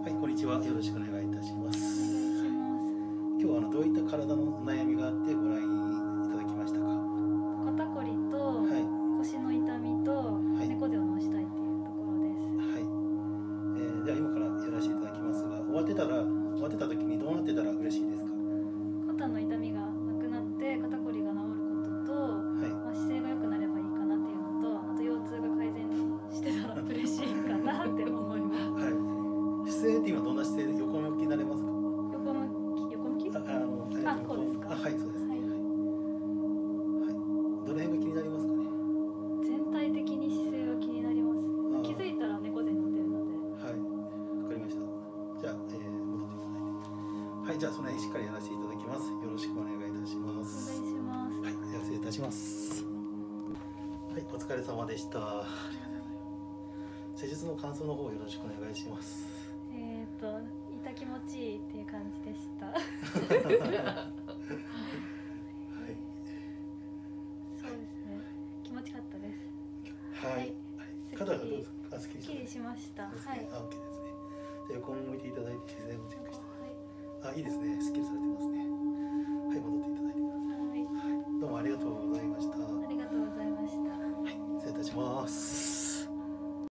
はい、こんにちは。よろしくお願いいたします。 お願いします。 今日はどういった体の悩みがあってご覧いただきましたか？ 肩こりとはい、 腰の痛みとはい猫背を直したいっていうところです。 はい。では今からやらせていただきますが、終わってた時にどうなってたら嬉しいですか？ 肩の痛みがなくなって肩こりが治ることと、 はい。 姿勢が良くなればいいかなっていうのと、あと腰痛が改善してたら嬉しいかなって思います。 はい。姿勢って今どんな姿勢で横向きになれますか？ 横向き？こうですか？ はい、そうです。 はい。 はい。どの辺が気になりますかね？ 全体的に姿勢が気になります。 あー気づいたら猫背になってるので。 はい、わかりました。じゃあ、戻っていただいて。はい、じゃあその辺しっかりやらせていただきます。よろしくお願いいたしまお願いす。 します。 はい、では失礼いたします。はい、お疲れ様でした。ありがとうございます。施術の感想の方よろしくお願いします。 痛気持ちいいっていう感じでした。 はい。 そうですね。気持ちよかったです。 はい。 はい。 肩がどうですか？すっきりすっきりしました。はい。 ですね。あ、OKですね。じゃあ横を向いていただいて姿勢をチェックして。 はい。 あ、いいですね。すっきりされてますね。